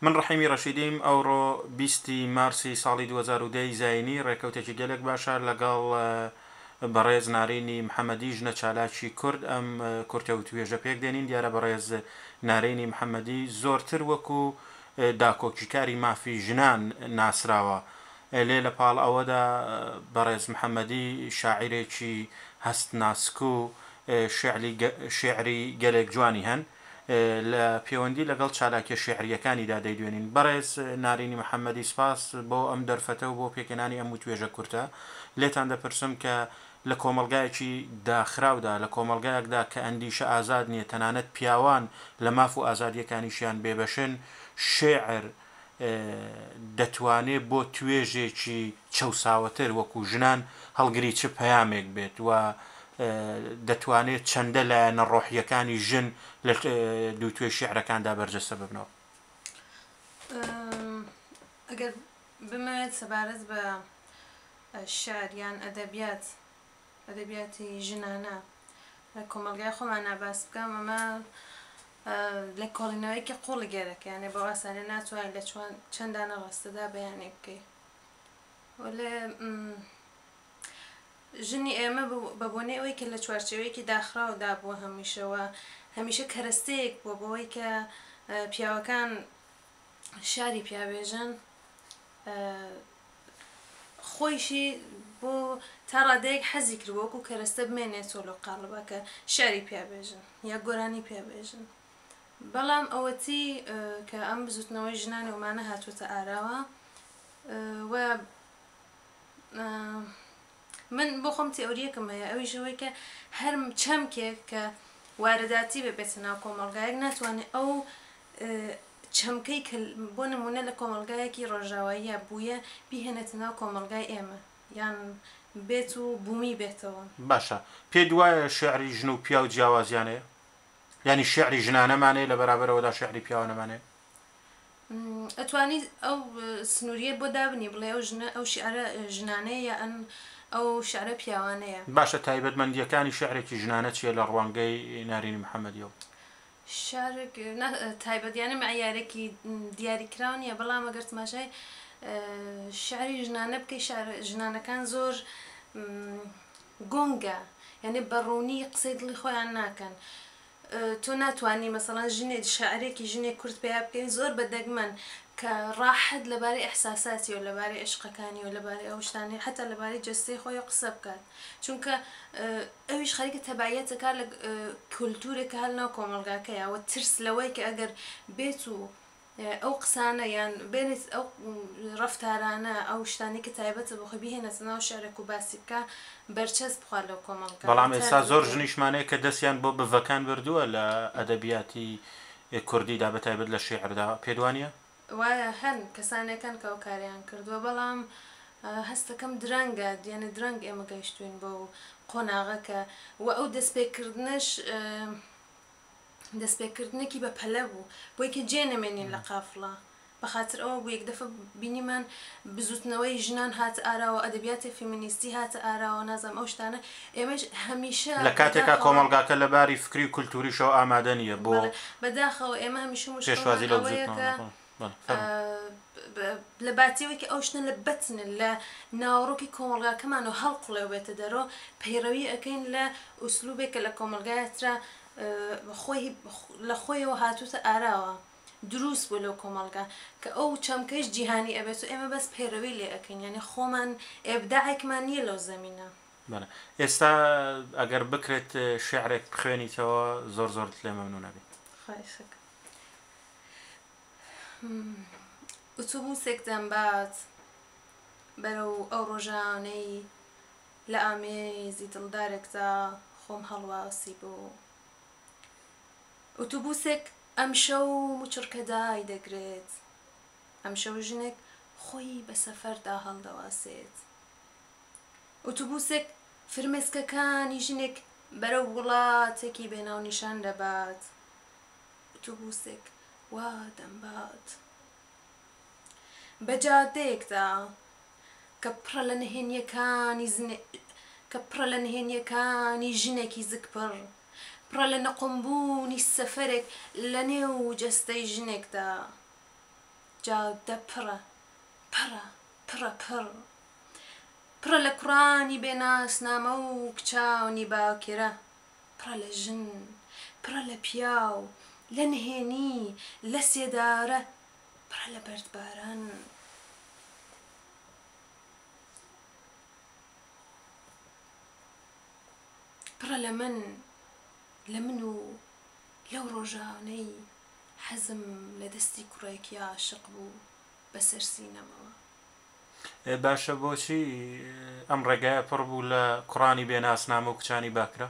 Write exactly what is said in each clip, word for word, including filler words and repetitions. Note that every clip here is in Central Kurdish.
من ڕەحیمی ڕەشیدیم ئەوڕۆ بیستی مارسی ساڵی دوو هەزار و دە زاینی ڕێکەوتێکی گەلێک باشە لەگەڵ بەڕێز نارینی محەممەدی ژنە چالاکی کورد ئەم کورتە و توێژە پێک دێنین دیارە بەڕێز نارینی محەممەدی زۆرتر وەکو داکۆکیکاری مافی ژنان ناسراوە لێ لە پاڵ ئەوەدا بەڕێز محەممەدی شاعیرێکی هەست ناسک و شێعری گەلێک جوانی هەن لە پەیوەندی لەگەڵ چالاکیە شێعریەکانیدا دەیدوێنین. بەڕێز نارینی محەممەدی سپاس بۆ ئەم دەرفەتە و بۆ پێکەنانی ئەم توێژە کورتە. لێتان دەپرسم کە لە کۆمەلگایەکی داخراودا لە کۆمەلگایەکدا کە ئەندیشە ئازاد نییە تەنانەت پیاوان لە ماف و ئازادیەکانیشیان بێبەشن شێعر دەتوانێت بۆ توێژێکی چەساوەتر وەکو ژنان هەڵگری چ پەیامێک بێت و دەتوانێت چەندە لە نەڕۆحیەکانی ژن لە دوو توێ شێعرەکاندا بەرجەستە ببنەوە. ئەگەر بمەوێت سەبارەت بە شاعریان ئەدەبیات ئەدەبیاتی ژنانە لە کۆمەلگای خۆمان ناباس بکەم ئەمە لە کۆڵینەوەیکە قوڵی گەرەکە یانێ بە ئاسانە ناتوانین لە چەندانە ڕاستەدا بەیانێ بکەیت. لێ ژنی ئێمە بە بۆنەی ئەوەی کە لە چوارچێوەیەکی داخراودا بووە هەمیشەوە هەمیشە کەرەستەیەک بووە بەوەی کە پیاوەکان شاری پیاوێژن خۆیشی بۆ تا ڕادەیەک حەزی کردوەکو کەرەستە بمێنێتەوە لە قاڵبە کە شاری پیاوێژن یا گۆرانی پیاوێژن. بەڵام ئەوەتی کە ئەم بزوتنەوەی ژنانی ومانە هاتووەتە ئاراوە و من بۆ خۆم تێئۆریەکم هەیە ئەویشەوەی کە هەر چەمکێک کە وارداتی ببێتە ناو کۆمەلگایەک ناتوانێت ئەو چەمکەی کە بۆ نمونە لە کۆمەلگایەکی ڕۆژاواییە بوویە بیهێنێتە ناو کۆمەلگای ئێمە یان بێت و بوومی بێتەوە. باشە پێ دوایە شێعری ژن و پیا و جیاوازیانەیە ینی شێعری ژنانەمانەیە لە بەرابەرەوەدا شێعری پیاوانەمانەیە ئەتوانی ئەو سنووریە بۆ دابنی بڵێ ئەو ژنە ئەو شیعرە ژنانەیە یا ئەن ئەو شعرە پیاوانەیە. باشە تایبەتمەندیەکانی شێعرێکی ژنانە چیە لە ڕوانگەی نارینی محەممەدیەوە؟ شارێک تایبەتیانە معیارێکی دیاریکراون نیە بەڵام ئەگەر تماشای شعری ژنانە بکەی ژنانەکان زۆر گۆنگە یعنی بەڕوونی قسەی دڵی خۆیان ناکەن. تۆ ناتوانانی مەسەڵەن ژنێ شاعرێکی ژنێک کورت پێیا بکەین زۆر بەدەگمەن کە ڕاحەت لەبارەی ئەحساساتی و لەبارەی عشقەکانی و لەبارەی ئەو شتانی حتا لەبارەی جەستەی خۆی قسە بکات چونکە ئەویش خەریکە تەبعەتەکە لە کولتورێکە هەر ناو کۆمەلگاکەیەوە ترس لەوەی کە ئەگەر بێت و ئەو قسانە یان بێنێت ئەو ڕەفتارانە ئەو شتانی کە تایبەتە بۆ خۆی بهێنێتە ناو شێعرێک و باسی بکە بەرچەسب بخوات لەو کۆمەڵگا. بەڵام ئێستا زۆر ژنیشمانەیە کە دەستیان بۆ بڤەکان بردووە لە ئەدەبیاتی کوردیدا بەتایبەت لە شێعردا پێدوانیە وایە هەن کەسانێکن کە ئەو کاریان کردووە بەڵام هەستەکەم درەنگە دیانە درەنگ ئێمە گەیشتوین بۆ قۆناغەکە و ئەو دەستپێکردنش دەستپێکردنێکی بە پەلە بوو بۆی کە جێ نەمێنین لە قافڵە بەخاطر ئەوە بوو یەک دەفە بینیمان بزوتنەوەی ژنان هاتە ئاراوە ئەدەبیاتی فیمینیستی هاتە ئاراوە نازانم ئەو شتانە ئێمەش هەمیشە لە کاتێکا کۆمەڵگاکە لەباری فکری و کولتوریشەوە ئامادە نییە بۆ بەداخەوە ئێمە هەمیشە پێشوازی لەو لە باتیەوەیکە ئەو شتە لە بەتنن لە ناوڕۆکی کۆمەڵگاکەمان و هەڵقڵێ بێتە دەرەوە پەیڕەوی ئەەکەین لە ئوسلوبێکە لە کۆمەلگایەترا خۆی لە خۆیەوە هاتووتە ئاراوە دروست بوو لەو کۆمەڵگا کە ئەو چەمکەش جیهانی ئەبێت و ئێمە بەس پەیڕەوی لێ ئەەکەین یعنی خۆمان ئێبداعێکمان نییە لەو زەمینە. ئێستا ئەگەر بکرێت شێعرێک بخوێنیتەوە زۆر زۆر لێ مەمنوون نەبێت. ئۆتۆبوسێک دەمبات بەرەو ئەو ڕۆژانەی لە ئامێزی دڵدارێکدا خۆم هەڵواسی بوو ئۆتۆبوسێک ئەم شەو موچڕکەدای دەگرێت ئەم شەو ژنێک خۆی بە سەفەردا هەڵدەواسێت ئۆتۆبوسێک فرمێسکەکانی ژنێک بەرەو وڵاتێکی بێناو نیشان دەبات ئۆتۆبوسێک وا دەمبات بە جادەیەکدا کە پڕە لە نهێنیەکانی کە پڕە لە نهێنیەکانی ژنێکی زگپڕ پڕە لە نەقمبوونی سەفەرێک لە نێو جەستەی ژنێکدا جاودە پڕە پڕە پڕە پڕ پڕە لە کوڕانی بێناسنامە و کچاونی باوکێرە پڕە لە ژن پڕە لە پیاو لە نهێنی لە سێدارە پڕە لە بەردباران پڕە لە من لە من و لەو ڕۆژانەی حەزم لە دەستی کوڕێکی عاشق بوو بەسەر سینەمەوە. باشە بۆچی ئەم ڕێگایە پڕ بوو لە کوڕانی بێناسنامە و کچانی باکرە؟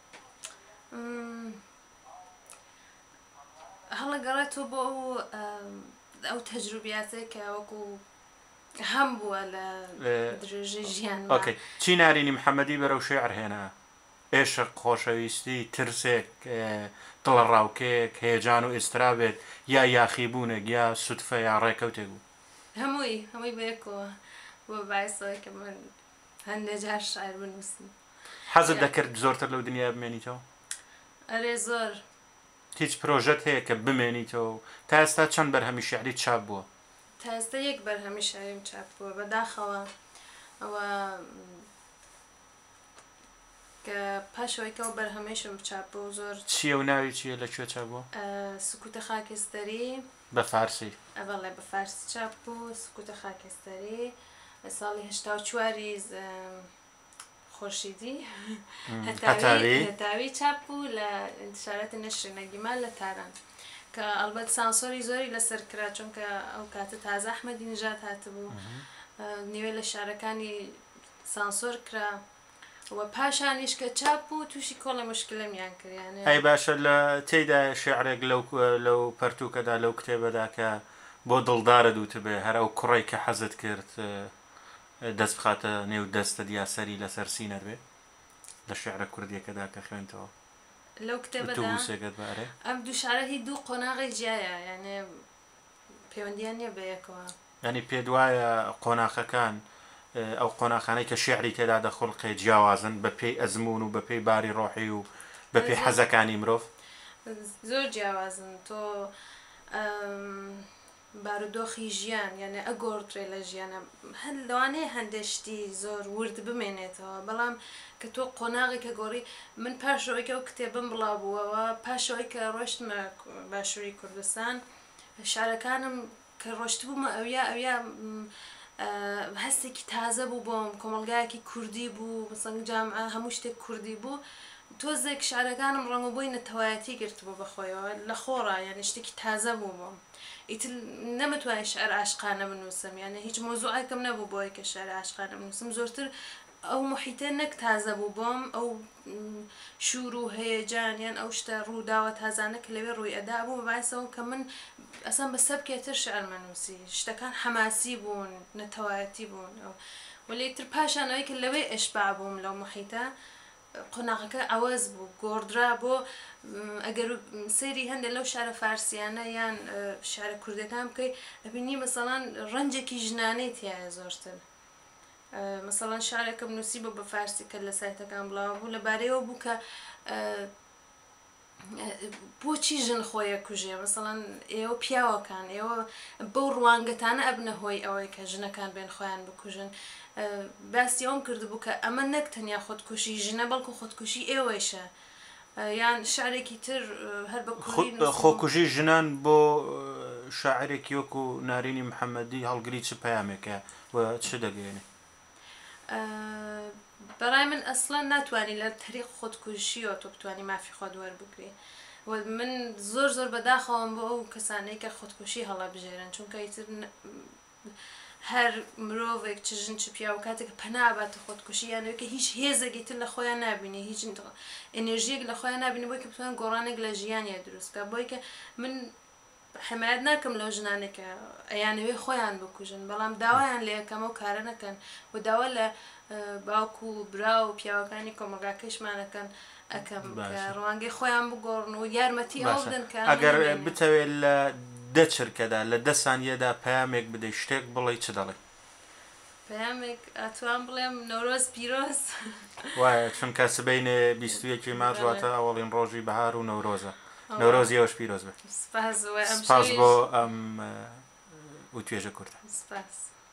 هەڵە گەڕێتەوە بۆ ئەو تەجروبیاتێک کە وەکو هەم بووە لە درێژەی ژیان. ئۆکەی چی نارینی محەممەدی بەرەو شێعر هێنا؟ عێشق، خۆشەویستی، ترسێک، دڵە ڕاوکەیەک، هێجان و ئێسترابێت، یا یاخیبوونێک، یا سوتفە یا ڕێکەوتێک بوو؟ هەمووی هەمووی بەیەکەوە بۆ باعثەوەی کە من هەندێک جار شاعر بنووسم. حەزت دەکرد زۆرتر لەو دنیا بمێنیتەوە؟ ئەرێ زۆر. هیچ پرۆژەت هەیە کە بمێنیتەوە؟ تا ئێستا چەند بەرهەمی شیعری چاپ بووە؟ تا ئێستا یەک بەرهەمی شیعریم چاپ بووە بەداخەوە ئەوە کە پاشەوەی کە ئەو بەرهەمەیشم چاپ بوو زۆر. چییە و ناوی چییە لەکوێ چاپ بووە؟ سکوتە خاکێستەری بە فارسی. ئەوەڵێ بە فارسی چاپ بوو سکوتە خاکێستەری ساڵی هەشتا و چواری خۆرشیدی هەتاوی چاپ بوو لە انتشارەتی نەشری نەگیمان لە تاران کە ئەلبەت سانسۆری زۆری لەسەر کرا چونکە ئەو کاتە تازە ئەحمەدی نژاد هاتبوو نوێ لە شارەکانی سانسۆر کرا و پاشانیش کە چاپ بوو تووشی کۆڵی مشکلەمیان کردیانێ. ئەی باشە لە تێیدا شێعرێک لەو لەو پەرتووکەدا لەو کتێبەدا کە بۆ دڵدارە دووتە بێ هەر ئەو کوڕی کە حەزت کرد دەست بخاتە نێو دەستە دیاسەری لەسەر سینەر بێ لە شێعرە کوردیەکەدا کە خوێنتەوە لەو کتێبەدا ئەم دوو شارە هی دوو قۆناغی جیایە یعنی پەیوەندیان نییە بەیەکەوە. ینی پێ دوایە قۆناخەکان ئەو قۆناخانەی کە شێعری تێدا دەخڵقێ جیاوازن بە پێی ئەزمون و بە پێی باری ڕۆحی و بە پێی حەزەکانی مرۆڤ زۆر جیاوازن. تۆ بارودۆخی ژیان یعنی ئەگۆڕترێ لە ژیانە هەر لەوانەیە هەندێشتی زۆر ورد بمێنێتەوە بەڵام کە تۆ قۆناغی کە گۆڕی من پاشەوەی کە ئەو کتێبم بڵاو بووەوە پاشەوەی کە ڕۆشتمە باشووری کوردستان شارەکانم کە ڕۆشتبوومە ئەویا ئەویا هەستێکی تازە بوو بۆم کۆمەلگایەکی کوردی بوو بەسەنگ جامعە هەموو شتێک کوردی بوو تۆزێک شارەکانم ڕەنگەبووی نەتەوایەتی گرتبوو بەخۆیەوە لە خۆڕە یعنی شتێکی تازە بوو بۆم ئیتر نەمەتوانێت شعر عاشقانە بنووسم یعنی هیچ مۆزوعێکم نەبوو بۆی کە شعر عاشقانە بنووسم زۆرتر ئەو محیتە نەک تازە بوو بۆم ئەو شور و هەیەجانیان ئەو شتە ڕووداوە تازانە کە لەوێ ڕووی ئەدا بوو بەبایسەوە کە من ئەسان بە سەبکێتر شعر مەنووسی شتەکان حەماسی بوون نەتەوایەتی بوون وەلێتر پاشانەوەی کە لەوێ ئەشباع بووم لەو محیتە قۆناغەکە ئەوەز بوو گۆڕدرا بۆ ئەگەر سەیری هەندێک لەو شارە فارسیانە یان شارە کوردەکان بکەی ئەبینی مەسەڵەن ڕەنجێکی ژنانەی تایە زۆرتر مەسەڵەن شارێکم نووسی بۆ بە فارسی کە لە سایتەکان بڵاو بوو لەبارەیەوە بوو کە بۆچی ژن خۆیە کوژێ مەسەڵەن ئێوە پیاوەکان ئێوە بەو ڕوانگەتانە ئەبنە هۆی ئەوەی کە ژنەکان بێن خۆیان بکوژن باسی ئەوم کردبوو کە ئەمە نەک تەنیا خۆتکوشی ژنە بەڵکو خۆتکوشی ئێوەیشە یان شارێکی تر هەر بە خۆکوژی ژنان بۆ شاعرێکی وەکو نارینی محەممەدی هەڵگری چ پەیامێکە و چ دەگەێنێ؟ بەڕای من ئەسڵان ناتوانانی لە تەریق خۆتکوژیەوە تۆ بتوانانی مافی خۆ دووەربگری من زۆر زۆر بەداخەوەم بۆ ئەو کەسانەی کە خۆتکوشی هەڵە بژێرن چونکە ئیتر هەر مرۆڤێک چ ژن چ پیا و کاتێک پەناباتە خۆتکوشی یانەوەی کە هیچ هێزێکی تر لە خۆیان نابینی هیچ ئەنێژیەک لە خۆیان نابینی بۆی کە بتوان گۆڕانێک لە ژیانیە دروستکە بۆی کە من حمایەت ناکەم لەو ژنانێکە ئەیانەوێ خۆیان بکوژن بەڵام داوایان لە یەکەمە و کارە نەکەن و داوا لە باوکو و برا و پیاوەکانی کۆمەلگاکەشمانەکەن ئەەکەم ڕوانگەی خۆیان بگۆڕن و یارمەتی ئەو بدەن کە ئەگەر بتەوێت لە دە چرکەدا لە دە سانیەدا پەیامێک بدەیت شتێک بڵێ چ دەڵێ؟ پەیامێک ئەتوان بڵێم نەورۆز پیرۆز وایە چونکە سبەینێ بیست و یەکی مارس واتە ئەوەڵین ڕۆژی بەهار و نەورۆزە نەورۆزی ئەوەش پیرۆز بێت. سپاس بۆ ئەم و توێژە کوردە. سپاس.